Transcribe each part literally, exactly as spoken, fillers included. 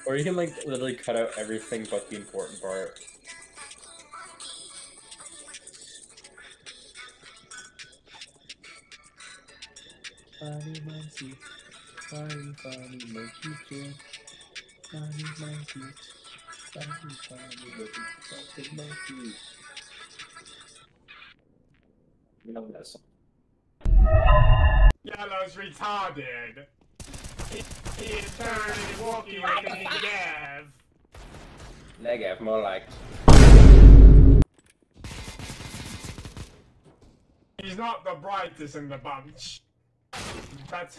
Or you can like literally cut out everything but the important part. Funny monkey, funny funny monkey kid, funny monkey, funny funny monkey, monkey. You know that song. Yellow's retarded. He, he is currently walking like a Negev. Negev, more like. He's not the brightest in the bunch. That's.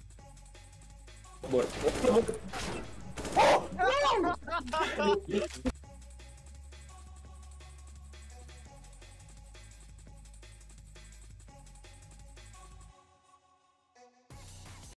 What?